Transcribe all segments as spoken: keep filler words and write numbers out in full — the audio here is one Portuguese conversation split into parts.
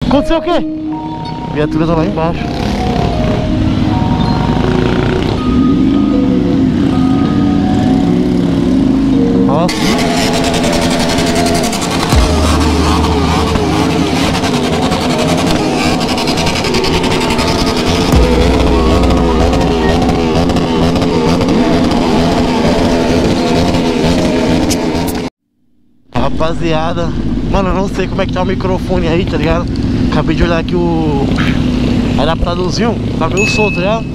Aconteceu o quê? A viatura tá lá embaixo. Nossa. Rapaziada, mano, eu não sei como é que tá o microfone aí, tá ligado? Acabei de olhar aqui o adaptadorzinho, tá meio solto, tá ligado?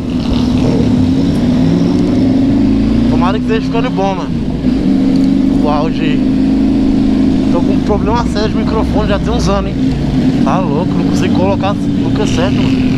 Tomara que esteja ficando bom, mano, o áudio aí. Tô com um problema sério de microfone, já tem uns anos, hein? Tá louco, não consigo colocar nunca certo, mano.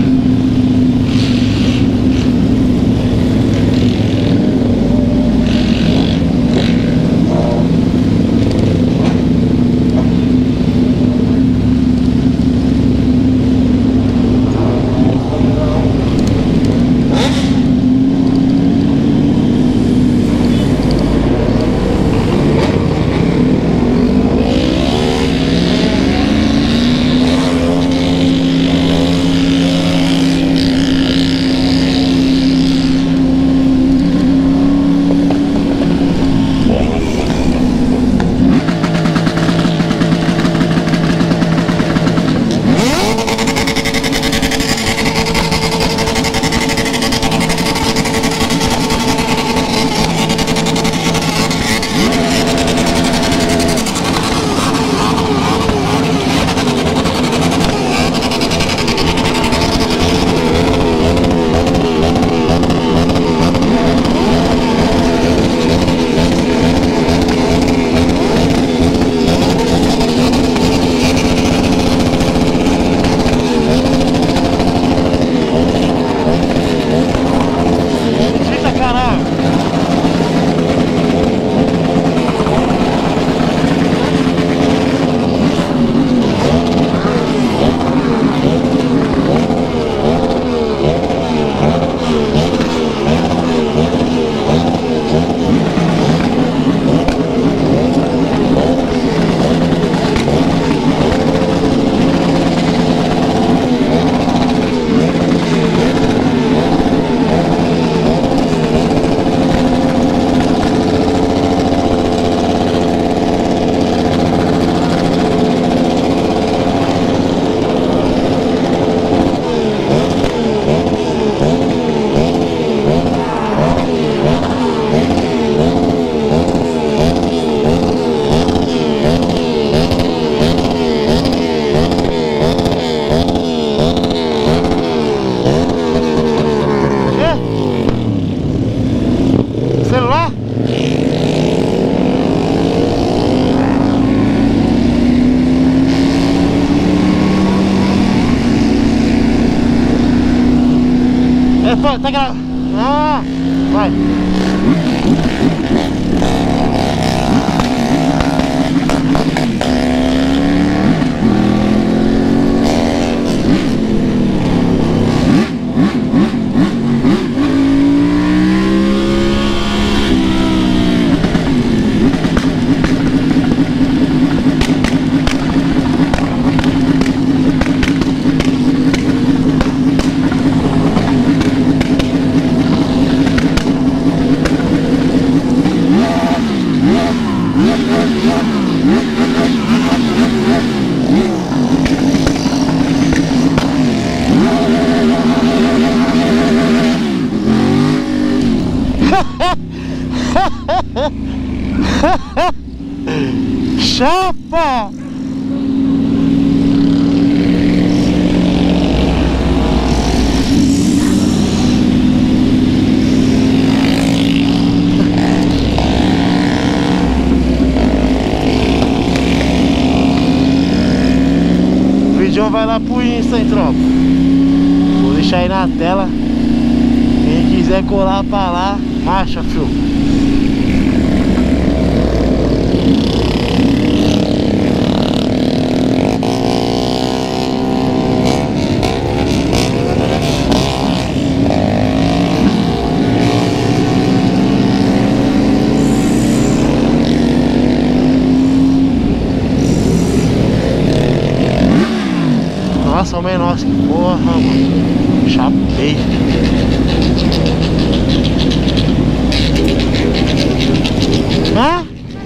Tá gravando. Ah, vai. Chapa! O vídeo vai lá pro Insta, hein, tropa? Vou deixar aí na tela. Quem quiser colar pra lá, marcha, filho. Nossa, o menor, que porra, mano. Chapei. Hã?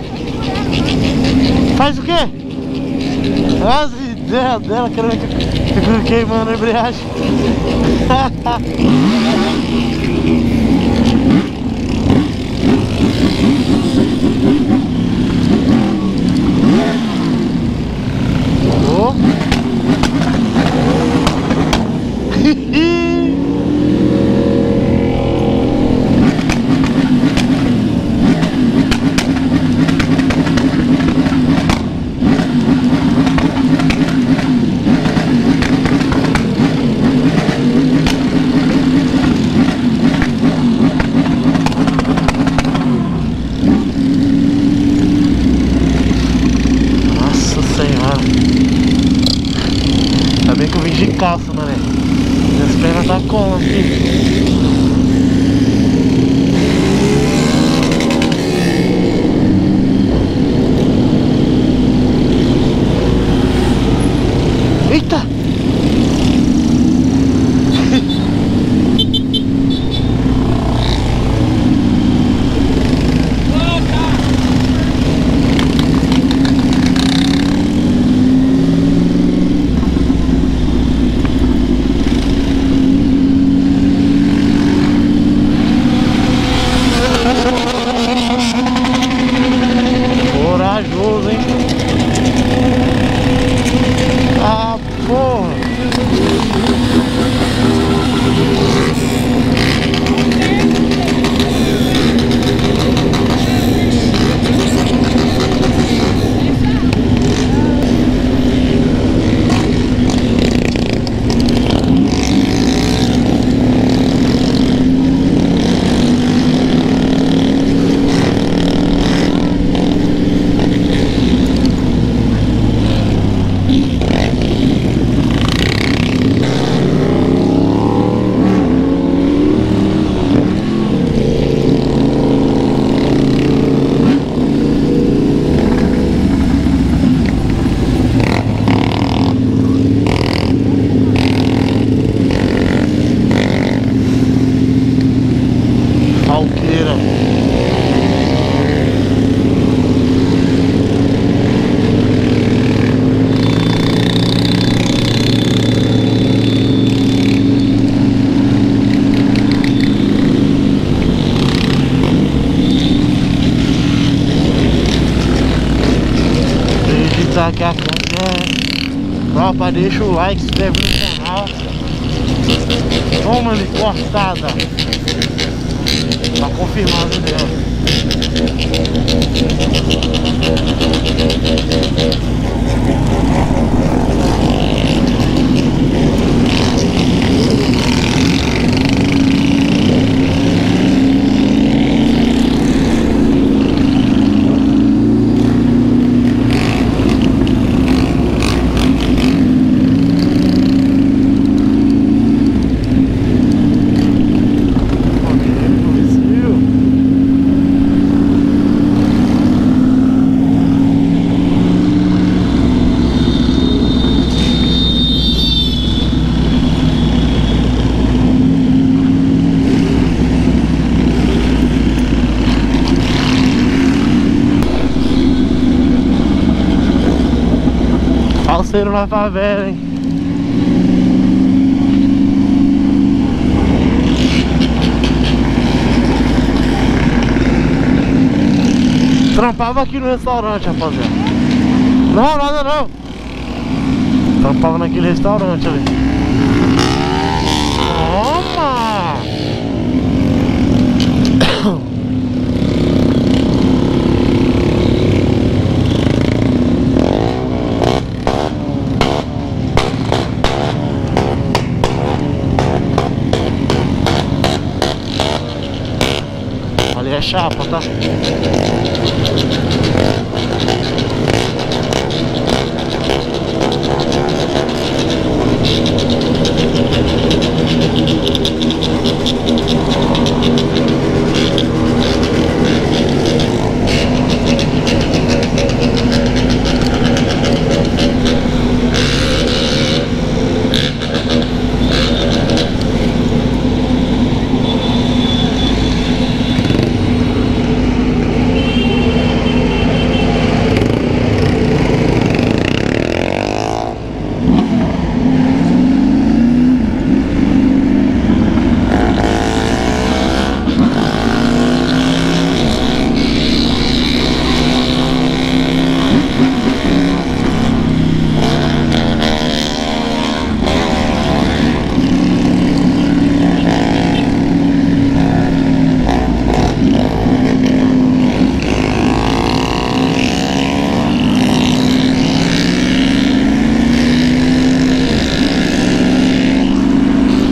Faz o quê? As ideias dela querendo que eu queimando a embreagem. Oh. Ainda bem que eu vim de calça, mané. Minhas pernas tá como aqui. Eita! Corajoso, hein? Ah, porra! Falqueira. Acreditar que a câmera é... Tropa, deixa o like, se inscreve no canal. Toma-lhe cortada. Pra confirmar as ideias. Falseiro na favela, hein? Trampava aqui no restaurante, rapaziada. Não, nada não. Trampava naquele restaurante ali. Toma! Ali é chapa, tá?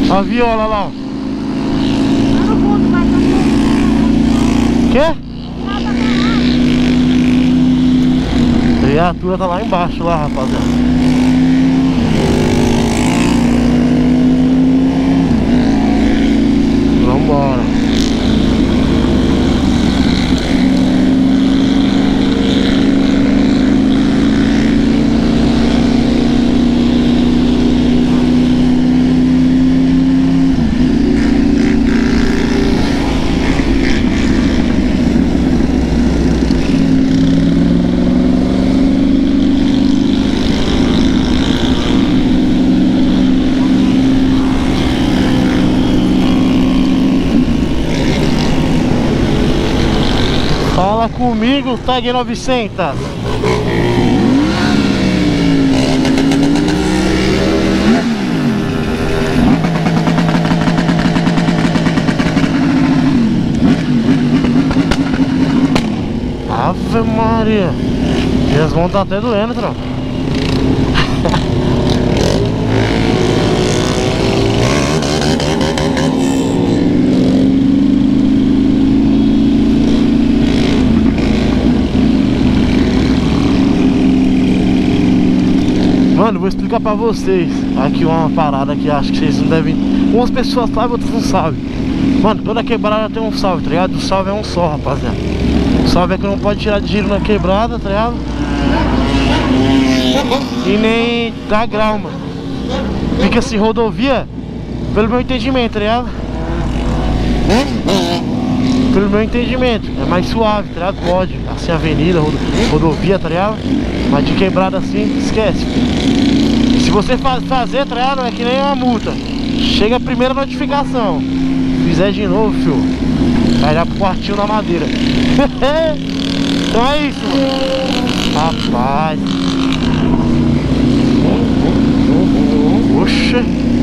A viola lá, ó. Lá no fundo, vai pra frente. Quê? Lá pra caralho. A viatura tá lá embaixo, lá, rapaziada. Vambora. Fala comigo, Tag novecentos. Ave Maria. Minhas mãos tá até doendo, tropa. Mano, vou explicar pra vocês aqui uma parada que acho que vocês não devem... Umas pessoas sabem, outras não sabem. Mano, toda quebrada tem um salve, tá ligado? O salve é um só, rapaziada. O salve é que não pode tirar de giro na quebrada, tá ligado? E nem dá grau, mano. Fica assim, rodovia, pelo meu entendimento, tá ligado? Pelo meu entendimento, é mais suave, tá ligado? Pode, assim, avenida, rodo, rodovia, tá ligado? Mas de quebrada assim, esquece. Se você faz, fazer, tá ligado? É que nem uma multa. Chega a primeira notificação. Fizer de novo, filho, vai já pro quartinho na madeira. Então é isso, mano. Rapaz. Oxa.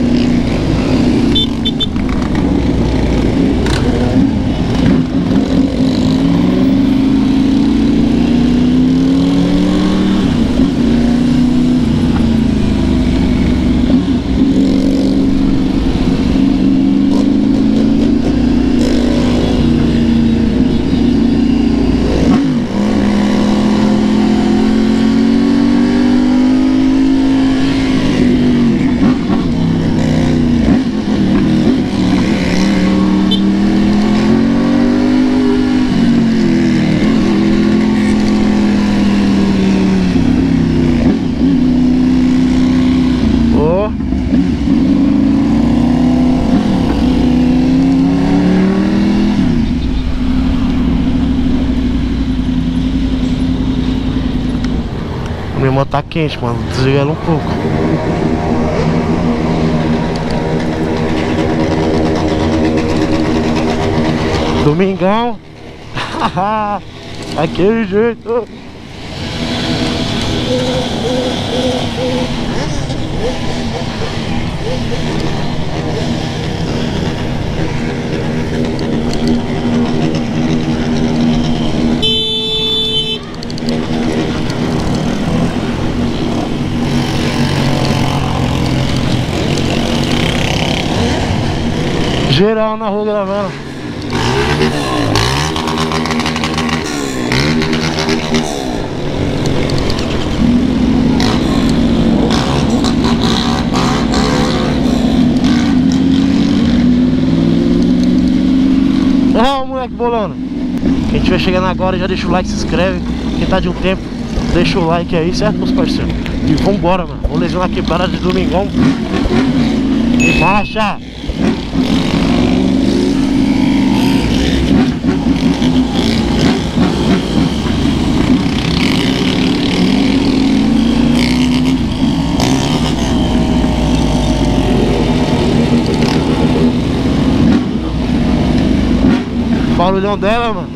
Minha moto tá quente, mano. Desliga ela um pouco. Domingão. Aquele jeito. Geral na rua gravando. Ah, o moleque bolando. Quem estiver chegando agora já deixa o like, se inscreve. Quem tá de um tempo, deixa o like aí, certo, meus parceiros? E vambora, mano. Vou lesionar a quebrada de domingão. E marcha! Barulhão dela, mano.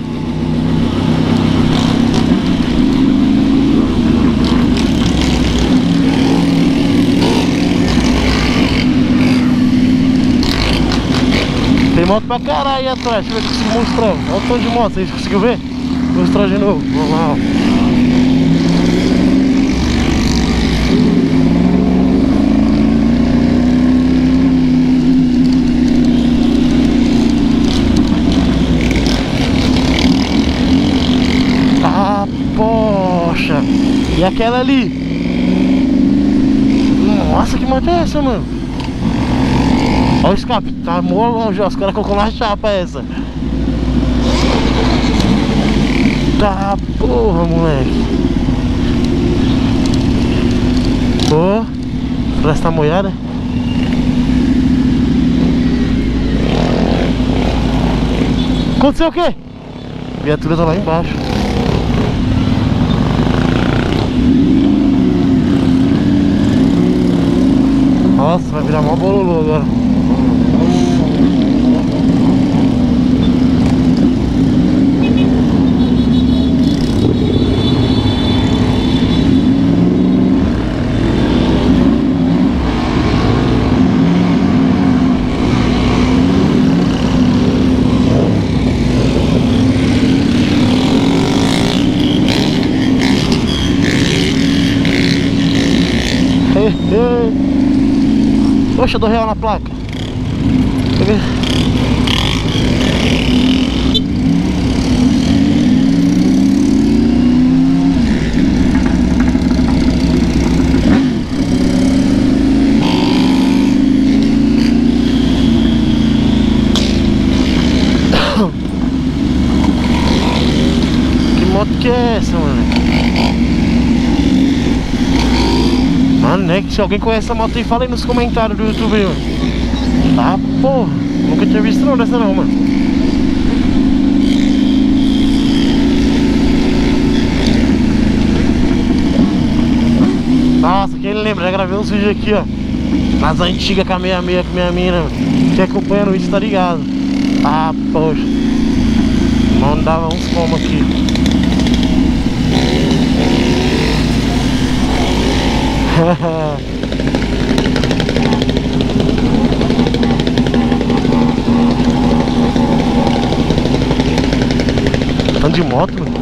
Tem moto pra caralho aí atrás. Deixa eu ver se eu consigo mostrar. Olha o tanto de moto, vocês conseguiram ver? Vou mostrar de novo. Vamos lá, ó. aquela ali. Nossa, que moto é essa, mano? Olha o escape, tá mó longe, ó. Os caras colocou na chapa essa. Tá porra, moleque. Pô, parece que tá molhada. Aconteceu o quê? A viatura tá lá embaixo. Nossa, vai virar mó bololô agora. Poxa, eu dou real na placa. Peguei. Que moto que é essa, mano? Mano, né? Se alguém conhece essa moto aí, fala aí nos comentários do YouTube aí, mano. Tá, porra. Nunca tinha visto não dessa não, mano. Nossa, quem lembra? Já gravei uns vídeos aqui, ó. Nas antigas com a sessenta e seis, com minha mina. Quem acompanha no vídeo tá ligado. Ah, poxa. Mano, dava uns como aqui. Ando de moto, mano.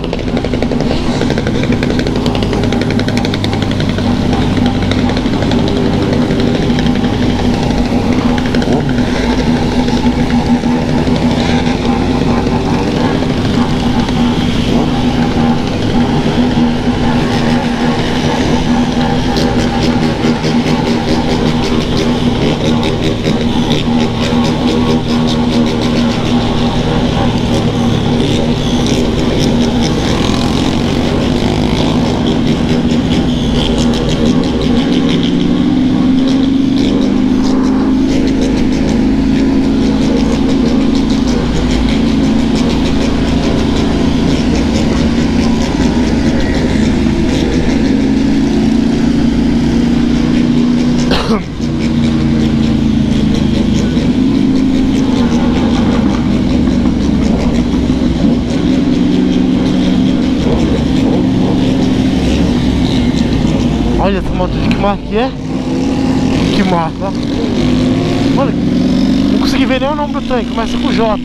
Olha essa moto de que marca que é? Que marca, ó. Mano, não consegui ver nem o nome do tanque, começa com J.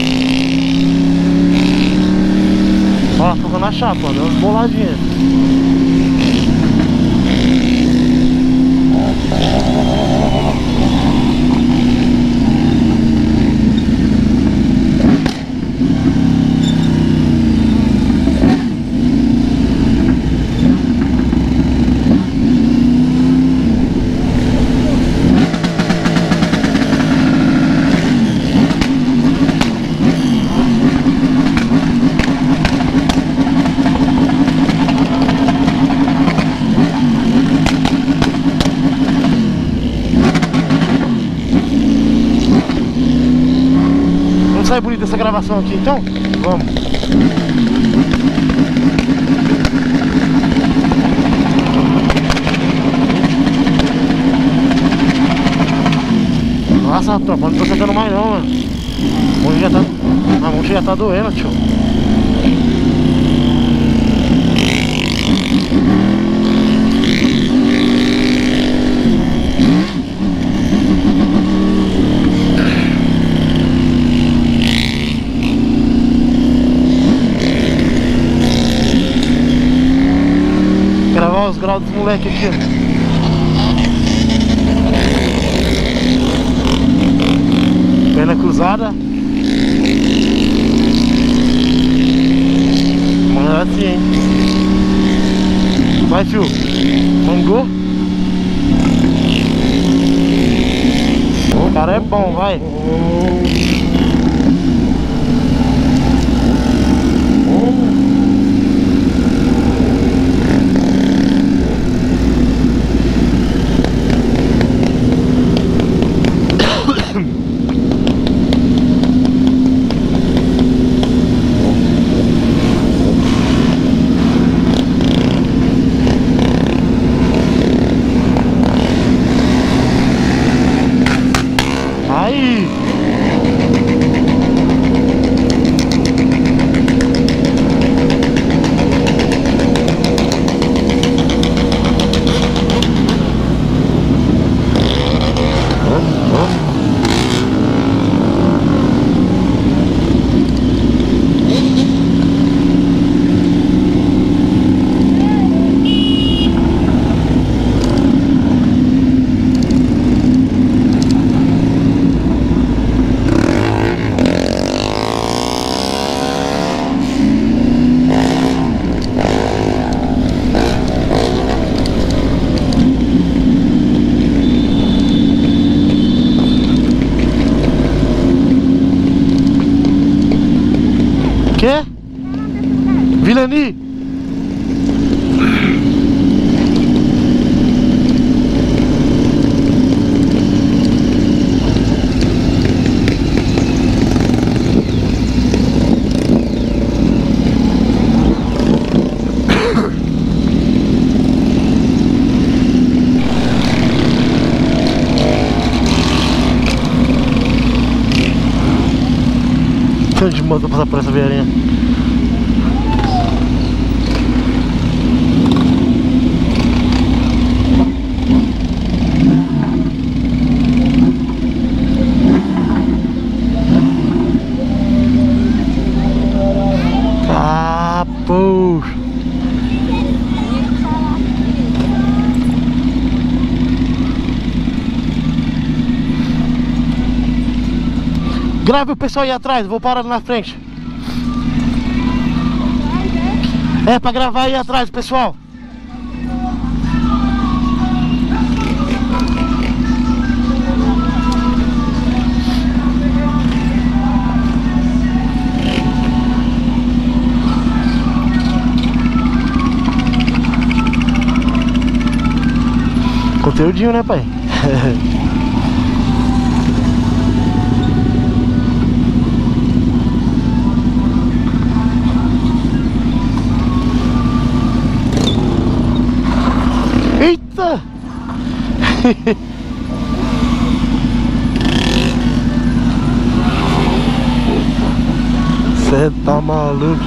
Ó, tocando na chapa, ó, deu umas boladinhas. Sai bonita essa gravação aqui, então? Vamos. Nossa, tropa, não tô sentando mais não, mano. A mão já tá, a mão já tá doendo, tio. Gravar os graus dos moleques aqui, ó. Perna cruzada. Mano, assim, hein. Vai, fio. Mangou. O cara é bom, vai. Aí. Quê? Vilani? De moto passar por essa veirinha. Ah, poxa. Grave o pessoal aí atrás, vou parar na frente. É pra gravar aí atrás, pessoal. Conteúdinho, né, pai? Eita! Cê tá maluco?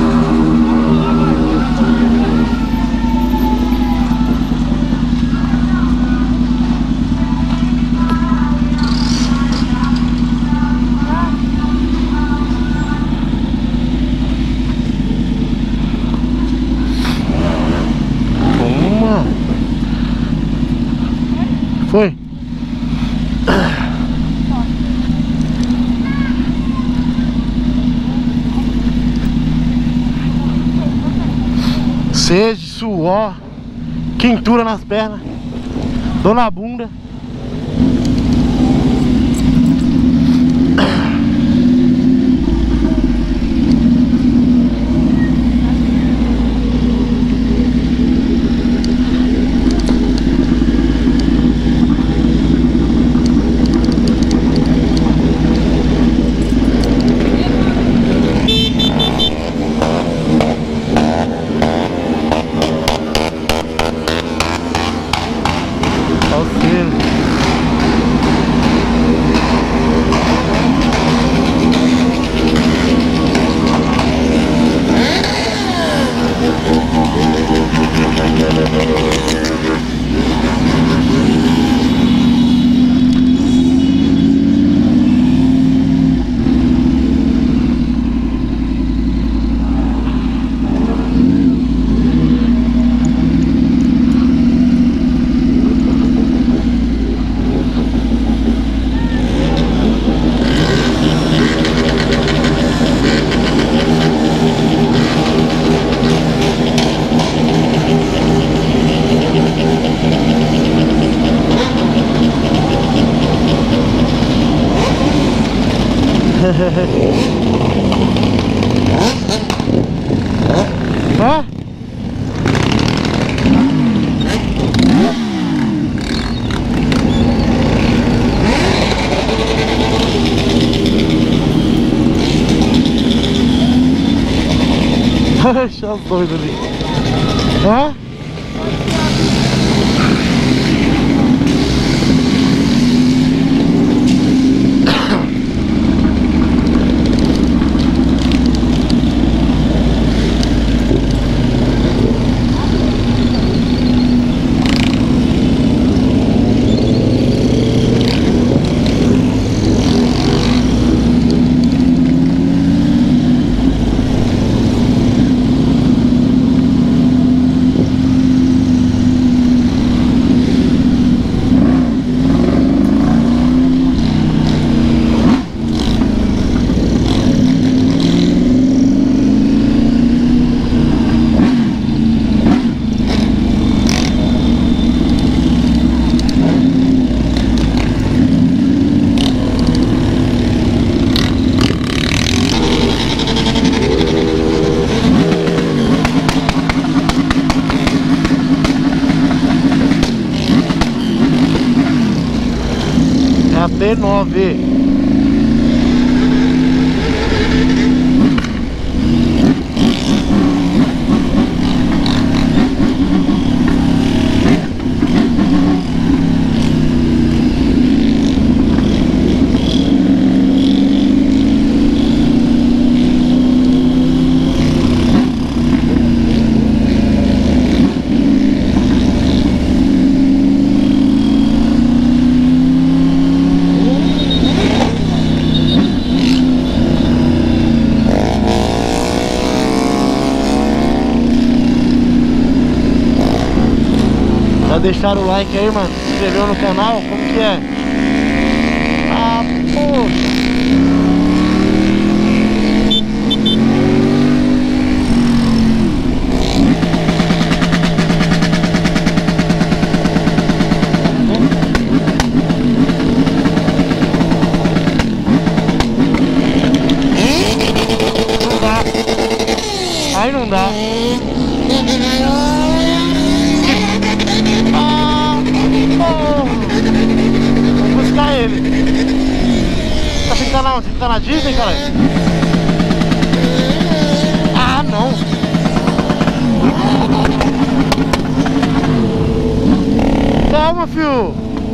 Foi. Sede, suor, quentura nas pernas, dor na bunda. Auxílio. Hã? Deixa os doidos ali. Hã? T nove. Já deixaram o like aí, mano? Se inscreveu no canal? Como que é? Ah, poxa! Não dá. Aí não dá. Vamos buscar ele. Tá achando que tá na, você tá na Disney, cara? Ah, não. Calma, fio.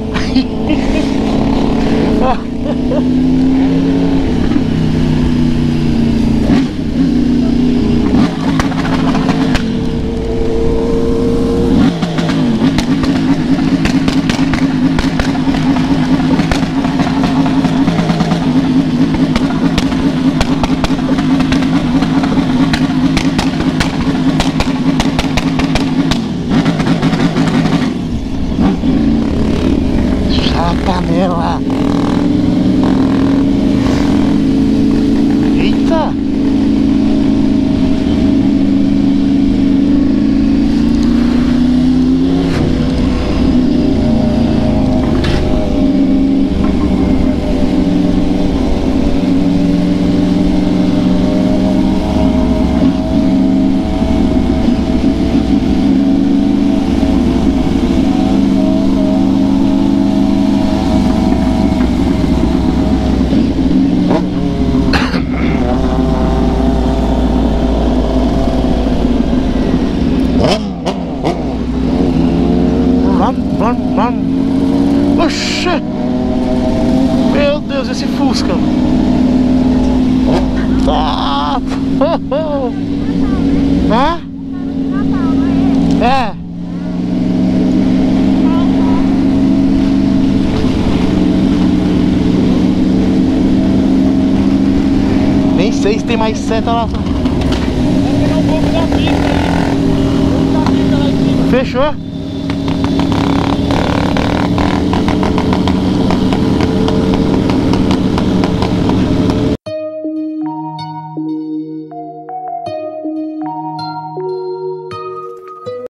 Panela. Eita! Oxê! Meu Deus, esse Fusca! Tá! Hã? É! Nem sei se tem mais seta lá. Fechou?